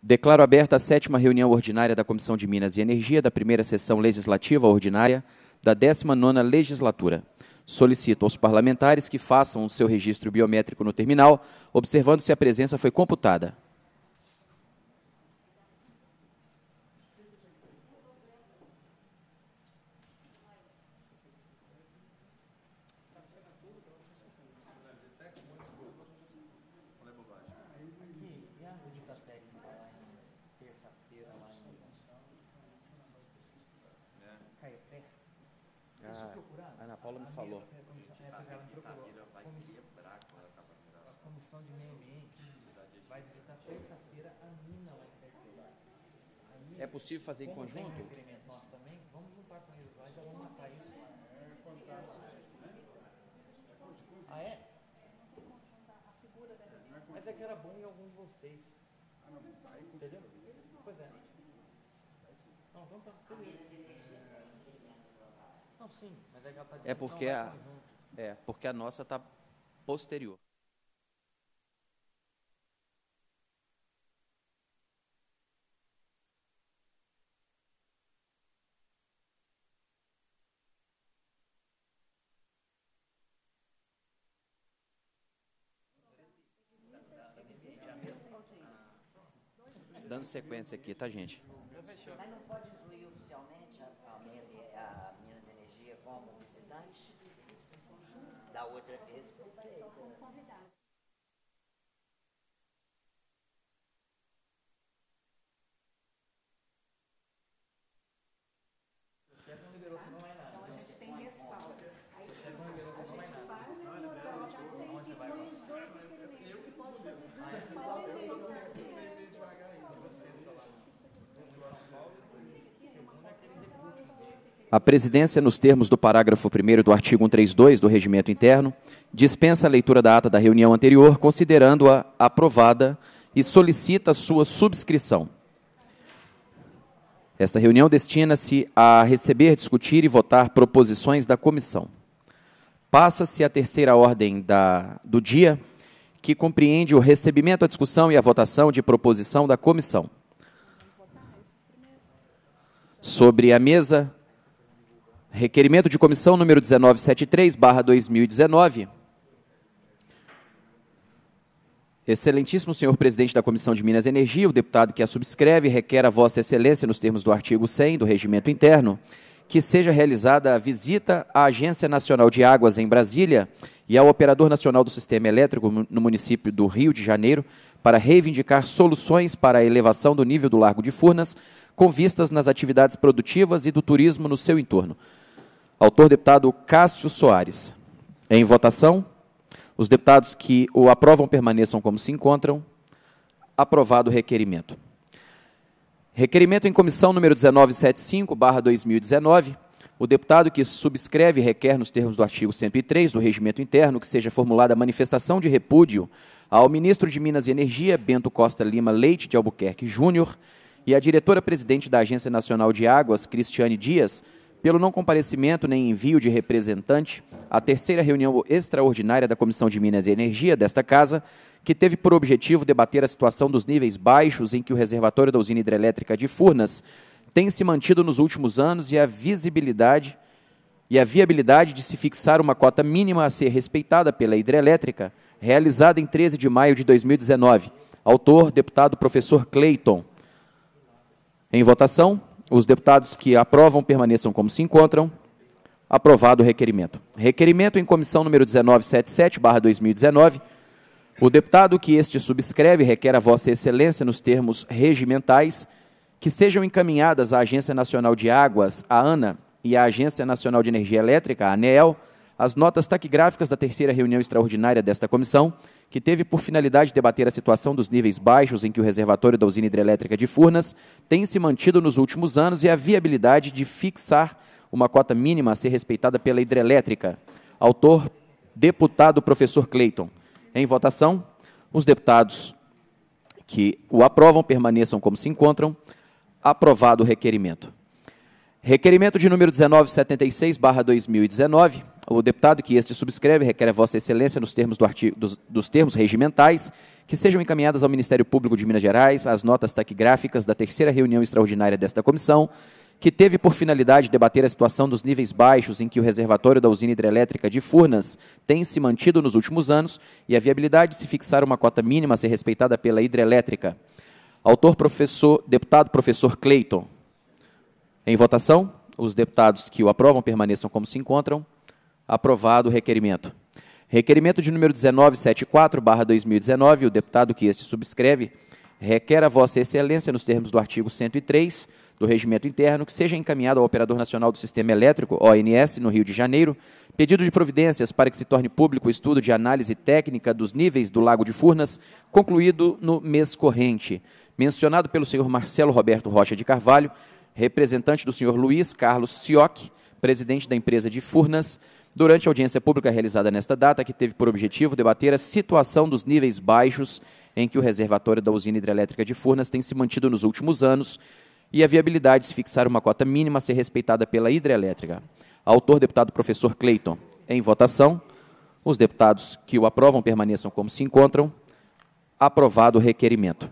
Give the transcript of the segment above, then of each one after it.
Declaro aberta a 7ª reunião ordinária da Comissão de Minas e Energia da primeira sessão legislativa ordinária da 19ª legislatura. Solicito aos parlamentares que façam o seu registro biométrico no terminal, observando se a presença foi computada. A Ana Paula me falou. A Comissão de Meio Ambiente vai visitar terça-feira a mina lá em Caipira. É possível fazer em conjunto? Como tem requerimento nosso também, vamos juntar com eles lá e já vamos matar isso. Ah, é? Mas é que era bom em algum de vocês. Entendeu? Pois é. Não, então tá. Não, sim, mas é que ela tá dizendo porque a nossa está posterior. Dando sequência aqui, tá, gente? Mas não pode incluir oficialmente a Minas Energia como visitante? Da outra vez foi feito. Como convidado. Não liberou, você não vai nada. Então a gente tem respaldo. Aí a gente faz e já tem os dois requerimentos que pode fazer do respaldo e A presidência, nos termos do parágrafo 1º do artigo 132 do Regimento Interno, dispensa a leitura da ata da reunião anterior, considerando-a aprovada e solicita sua subscrição. Esta reunião destina-se a receber, discutir e votar proposições da comissão. Passa-se a terceira ordem do dia, que compreende o recebimento, a discussão e a votação de proposição da comissão. Sobre a mesa, requerimento de comissão número 1973/2019. Excelentíssimo senhor presidente da Comissão de Minas e Energia, o deputado que a subscreve requer a vossa excelência, nos termos do artigo 100 do Regimento Interno, que seja realizada a visita à Agência Nacional de Águas em Brasília e ao Operador Nacional do Sistema Elétrico no município do Rio de Janeiro para reivindicar soluções para a elevação do nível do Largo de Furnas, com vistas nas atividades produtivas e do turismo no seu entorno. Autor, deputado Cássio Soares. Em votação, os deputados que o aprovam permaneçam como se encontram. Aprovado o requerimento. Requerimento em comissão número 1975/2019. O deputado que subscreve requer, nos termos do artigo 103 do Regimento Interno, que seja formulada a manifestação de repúdio ao ministro de Minas e Energia, Bento Costa Lima Leite de Albuquerque Júnior, e à diretora-presidente da Agência Nacional de Águas, Cristiane Dias, pelo não comparecimento nem envio de representante à terceira reunião extraordinária da Comissão de Minas e Energia desta Casa, que teve por objetivo debater a situação dos níveis baixos em que o reservatório da usina hidrelétrica de Furnas tem se mantido nos últimos anos e a viabilidade de se fixar uma cota mínima a ser respeitada pela hidrelétrica, realizada em 13 de maio de 2019. Autor, deputado professor Cleiton. Em votação, os deputados que aprovam permaneçam como se encontram. Aprovado o requerimento. Requerimento em comissão número 1977/2019. O deputado que este subscreve requer a vossa excelência, nos termos regimentais, que sejam encaminhadas à Agência Nacional de Águas, a ANA, e à Agência Nacional de Energia Elétrica, a ANEEL, as notas taquigráficas da terceira reunião extraordinária desta comissão, que teve por finalidade debater a situação dos níveis baixos em que o reservatório da usina hidrelétrica de Furnas tem se mantido nos últimos anos e a viabilidade de fixar uma cota mínima a ser respeitada pela hidrelétrica. Autor, deputado professor Cleiton. Em votação, os deputados que o aprovam permaneçam como se encontram. Aprovado o requerimento. Requerimento de número 1976/2019. O deputado que este subscreve requer a Vossa Excelência, nos termos dos termos regimentais, que sejam encaminhadas ao Ministério Público de Minas Gerais as notas taquigráficas da terceira reunião extraordinária desta comissão, que teve por finalidade debater a situação dos níveis baixos em que o reservatório da usina hidrelétrica de Furnas tem se mantido nos últimos anos e a viabilidade de se fixar uma cota mínima a ser respeitada pela hidrelétrica. Autor, deputado professor Cleiton. Em votação, os deputados que o aprovam permaneçam como se encontram. Aprovado o requerimento. Requerimento de número 1974/2019, o deputado que este subscreve requer a Vossa Excelência, nos termos do artigo 103 do Regimento Interno, que seja encaminhado ao Operador Nacional do Sistema Elétrico, ONS, no Rio de Janeiro, pedido de providências para que se torne público o estudo de análise técnica dos níveis do Lago de Furnas, concluído no mês corrente, mencionado pelo senhor Marcelo Roberto Rocha de Carvalho, representante do senhor Luiz Carlos Sioc, presidente da empresa de Furnas, durante a audiência pública realizada nesta data, que teve por objetivo debater a situação dos níveis baixos em que o reservatório da usina hidrelétrica de Furnas tem se mantido nos últimos anos e a viabilidade de se fixar uma cota mínima a ser respeitada pela hidrelétrica. Autor, deputado professor Cleiton. Em votação, os deputados que o aprovam permaneçam como se encontram. Aprovado o requerimento.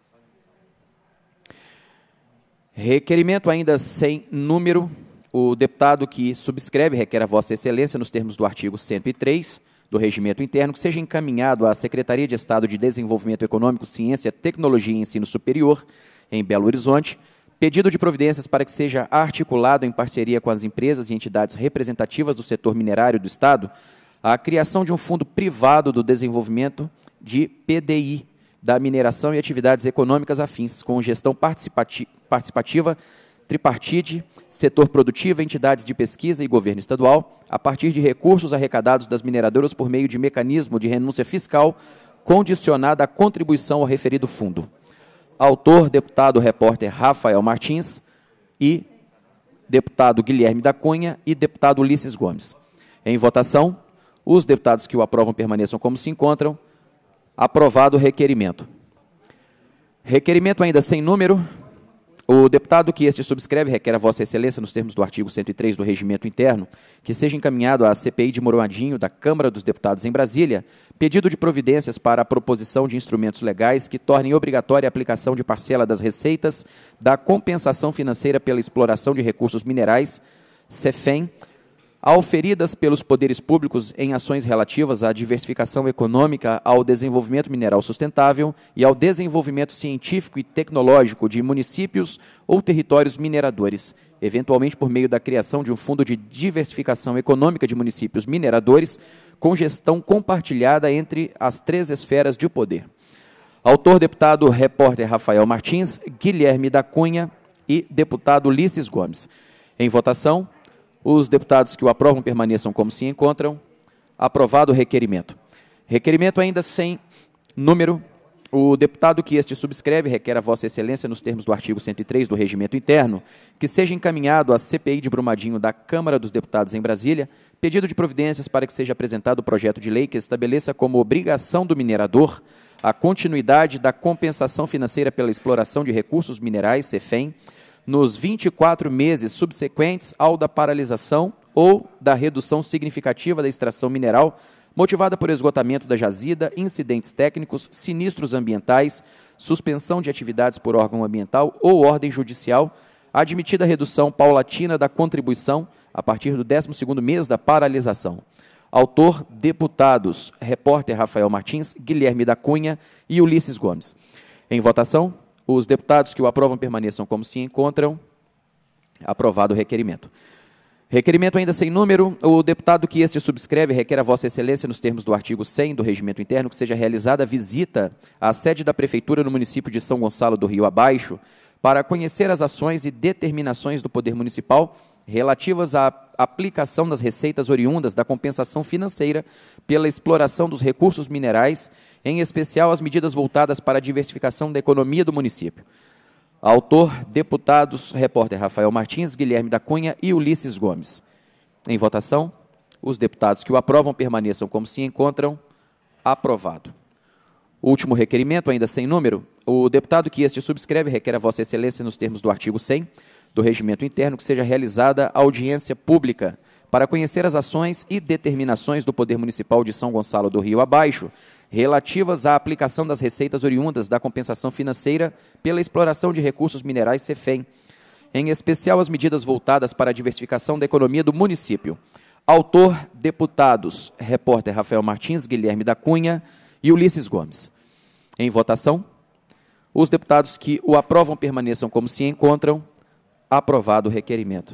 Requerimento ainda sem número. O deputado que subscreve requer a Vossa Excelência, nos termos do artigo 103 do Regimento Interno, que seja encaminhado à Secretaria de Estado de Desenvolvimento Econômico, Ciência, Tecnologia e Ensino Superior, em Belo Horizonte, pedido de providências para que seja articulado em parceria com as empresas e entidades representativas do setor minerário do Estado a criação de um fundo privado do desenvolvimento de PDI, da mineração e atividades econômicas afins, com gestão participativa, tripartite, setor produtivo, entidades de pesquisa e governo estadual, a partir de recursos arrecadados das mineradoras por meio de mecanismo de renúncia fiscal condicionada à contribuição ao referido fundo. Autor, deputado repórter Rafael Martins e deputado Guilherme da Cunha e deputado Ulisses Gomes. Em votação, os deputados que o aprovam permaneçam como se encontram. Aprovado o requerimento. Requerimento ainda sem número. O deputado que este subscreve requer a Vossa Excelência, nos termos do artigo 103 do Regimento Interno, que seja encaminhado à CPI de Moroadinho da Câmara dos Deputados em Brasília, pedido de providências para a proposição de instrumentos legais que tornem obrigatória a aplicação de parcela das receitas da compensação financeira pela exploração de recursos minerais, CEFEM, auferidas pelos poderes públicos em ações relativas à diversificação econômica, ao desenvolvimento mineral sustentável e ao desenvolvimento científico e tecnológico de municípios ou territórios mineradores, eventualmente por meio da criação de um fundo de diversificação econômica de municípios mineradores, com gestão compartilhada entre as três esferas de poder. Autor, deputado repórter Rafael Martins, Guilherme da Cunha e deputado Ulisses Gomes. Em votação, os deputados que o aprovam permaneçam como se encontram. Aprovado o requerimento. Requerimento ainda sem número. O deputado que este subscreve requer a Vossa Excelência, nos termos do artigo 103 do Regimento Interno, que seja encaminhado à CPI de Brumadinho da Câmara dos Deputados em Brasília, pedido de providências para que seja apresentado o projeto de lei que estabeleça como obrigação do minerador a continuidade da compensação financeira pela exploração de recursos minerais, CEFEM, nos 24 meses subsequentes ao da paralisação ou da redução significativa da extração mineral, motivada por esgotamento da jazida, incidentes técnicos, sinistros ambientais, suspensão de atividades por órgão ambiental ou ordem judicial, admitida a redução paulatina da contribuição a partir do 12º mês da paralisação. Autor, deputados, repórter Rafael Martins, Guilherme da Cunha e Ulisses Gomes. Em votação, os deputados que o aprovam permaneçam como se encontram. Aprovado o requerimento. Requerimento ainda sem número. O deputado que este subscreve requer a Vossa Excelência, nos termos do artigo 100 do Regimento Interno, que seja realizada a visita à sede da Prefeitura no município de São Gonçalo do Rio Abaixo, para conhecer as ações e determinações do Poder Municipal relativas à aplicação das receitas oriundas da compensação financeira pela exploração dos recursos minerais, em especial as medidas voltadas para a diversificação da economia do município. Autor, deputados, repórter Rafael Martins, Guilherme da Cunha e Ulisses Gomes. Em votação, os deputados que o aprovam permaneçam como se encontram. Aprovado. O último requerimento, ainda sem número. O deputado que este subscreve requer a Vossa Excelência, nos termos do artigo 100 do Regimento Interno que seja realizada audiência pública para conhecer as ações e determinações do Poder Municipal de São Gonçalo do Rio Abaixo, relativas à aplicação das receitas oriundas da compensação financeira pela exploração de recursos minerais CEFEM, em especial as medidas voltadas para a diversificação da economia do município. Autor, deputados, repórter Rafael Martins, Guilherme da Cunha e Ulisses Gomes. Em votação, os deputados que o aprovam permaneçam como se encontram. Aprovado o requerimento.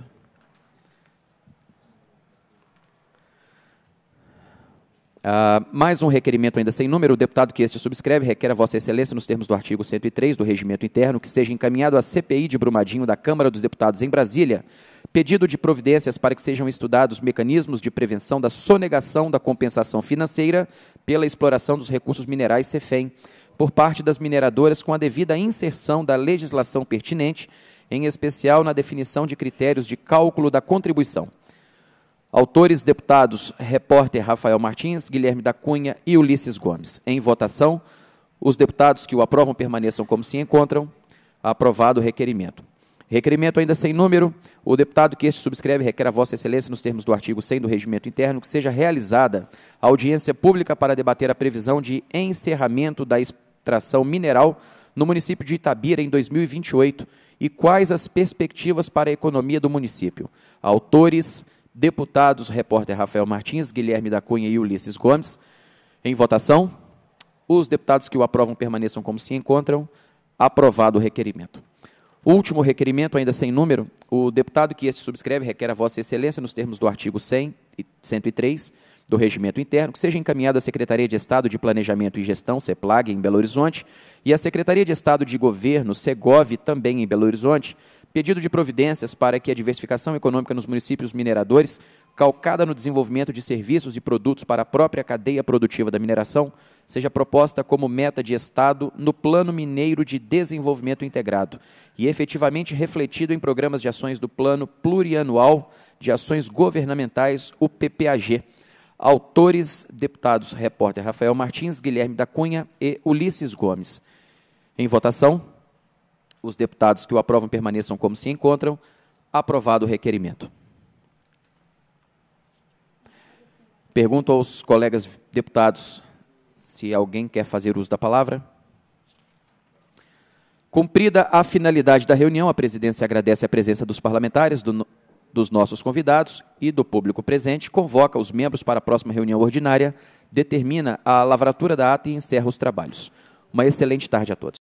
Mais um requerimento ainda sem número. O deputado que este subscreve requer a Vossa Excelência, nos termos do artigo 103 do Regimento Interno, que seja encaminhado à CPI de Brumadinho da Câmara dos Deputados em Brasília, pedido de providências para que sejam estudados mecanismos de prevenção da sonegação da compensação financeira pela exploração dos recursos minerais CEFEM, por parte das mineradoras com a devida inserção da legislação pertinente, em especial na definição de critérios de cálculo da contribuição. Autores, deputados, repórter Rafael Martins, Guilherme da Cunha e Ulisses Gomes. Em votação, os deputados que o aprovam permaneçam como se encontram. Aprovado o requerimento. Requerimento ainda sem número. O deputado que este subscreve requer a Vossa Excelência, nos termos do artigo 100 do Regimento Interno, que seja realizada audiência pública para debater a previsão de encerramento da extração mineral no município de Itabira em 2028 e quais as perspectivas para a economia do município. Autores, deputados, repórter Rafael Martins, Guilherme da Cunha e Ulisses Gomes. Em votação, os deputados que o aprovam permaneçam como se encontram. Aprovado o requerimento. Último requerimento, ainda sem número. O deputado que este subscreve requer a Vossa Excelência, nos termos do artigo 100 e 103 do Regimento Interno, que seja encaminhado à Secretaria de Estado de Planejamento e Gestão, CEPLAG, em Belo Horizonte, e à Secretaria de Estado de Governo, SEGOV, também em Belo Horizonte, pedido de providências para que a diversificação econômica nos municípios mineradores, calcada no desenvolvimento de serviços e produtos para a própria cadeia produtiva da mineração, seja proposta como meta de Estado no Plano Mineiro de Desenvolvimento Integrado e efetivamente refletido em programas de ações do Plano Plurianual de Ações Governamentais, o PPAG. Autores, deputados, repórter Rafael Martins, Guilherme da Cunha e Ulisses Gomes. Em votação, os deputados que o aprovam permaneçam como se encontram. Aprovado o requerimento. Pergunto aos colegas deputados se alguém quer fazer uso da palavra. Cumprida a finalidade da reunião, a presidência agradece a presença dos parlamentares, dos nossos convidados e do público presente, convoca os membros para a próxima reunião ordinária, determina a lavratura da ata e encerra os trabalhos. Uma excelente tarde a todos.